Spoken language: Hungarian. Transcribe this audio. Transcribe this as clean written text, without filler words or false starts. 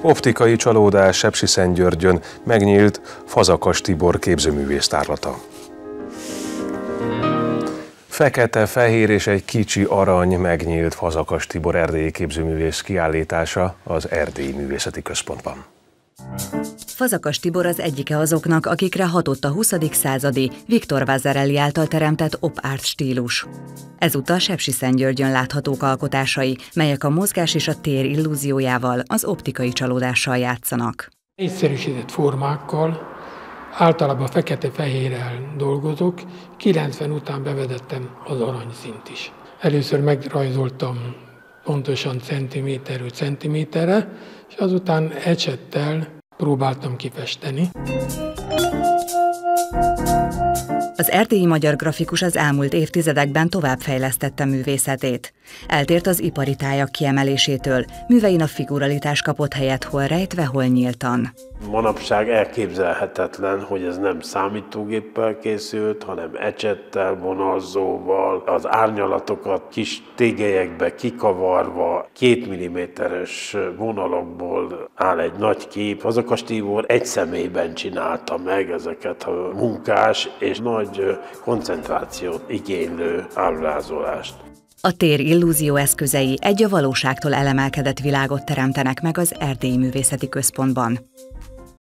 Optikai csalódás Sepsiszentgyörgyön, megnyílt Fazakas Tibor képzőművész tárlata. Fekete, fehér és egy kicsi arany, megnyílt Fazakas Tibor erdélyi képzőművész kiállítása az Erdélyi Művészeti Központban. Fazakas Tibor az egyike azoknak, akikre hatott a 20. századi Victor Vasarely által teremtett op-art stílus. Ezúttal Sepsiszentgyörgyön láthatók alkotásai, melyek a mozgás és a tér illúziójával, az optikai csalódással játszanak. Egyszerűsített formákkal, általában fekete-fehérrel dolgozok, 90 után bevezettem az aranyszínt is. Először megrajzoltam pontosan centiméterről centiméterre, és azután ecsettel próbáltam kifesteni. Az erdélyi magyar grafikus az elmúlt évtizedekben továbbfejlesztette művészetét. Eltért az ipari tájak kiemelésétől, művein a figuralitás kapott helyet hol rejtve, hol nyíltan. Manapság elképzelhetetlen, hogy ez nem számítógéppel készült, hanem ecsettel, vonalzóval, az árnyalatokat kis tégelyekbe kikavarva, 2 mm-es vonalakból áll egy nagy kép. Fazakas Tibor egy személyben csinálta meg ezeket a munkás és nagy koncentrációt igénylő ábrázolást. A tér illúzió eszközei egy a valóságtól elemelkedett világot teremtenek meg az Erdélyi Művészeti Központban.